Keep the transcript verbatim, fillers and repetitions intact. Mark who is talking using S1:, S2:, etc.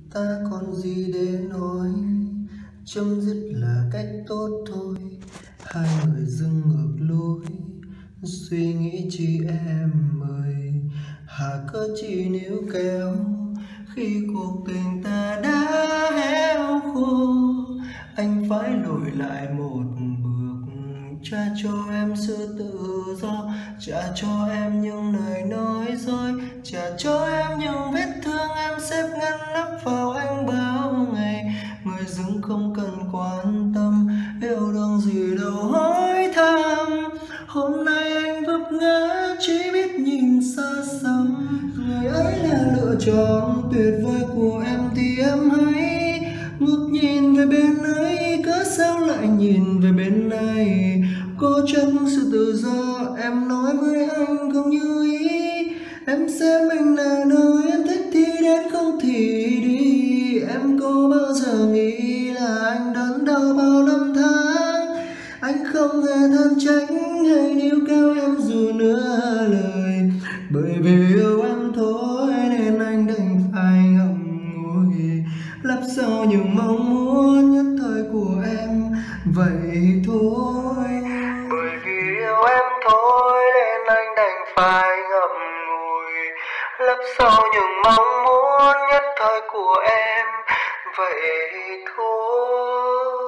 S1: Ta còn gì để nói, chấm dứt là cách tốt thôi. Hai người dưng ngược lối, suy nghĩ chi em ơi. Hà cớ chi níu kéo khi cuộc tình ta đã héo khô. Anh phải lùi lại một bước, trả cho em sự tự do, trả cho em những lời nói dối, trả cho em những vết thương em xếp ngăn nắp vào anh bao ngày. Người dưng không cần quan tâm, yêu đương gì đâu hỏi thăm. Hôm nay anh vấp ngã chỉ biết nhìn xa xăm. Người ấy là lựa chọn tuyệt vời của em thì em hãy ngước nhìn về bên ấy, cớ sao lại nhìn về bên này. Có chắc sự tự do em nói với anh không như ý. Em xem mình là nơi em thích thì đến không thì đi. Em có bao giờ nghĩ là anh đớn đau bao năm tháng. Anh không hề than trách hay níu kéo em dù nửa lời. Bởi vì yêu em thôi nên anh đành phải ngậm ngùi, lấp sau những mong muốn nhất thời của em vậy thôi. Bởi vì yêu em thôi nên anh đành phải ngậm ngùi, lấp sau những mong muốn nhất thời của em vậy thôi.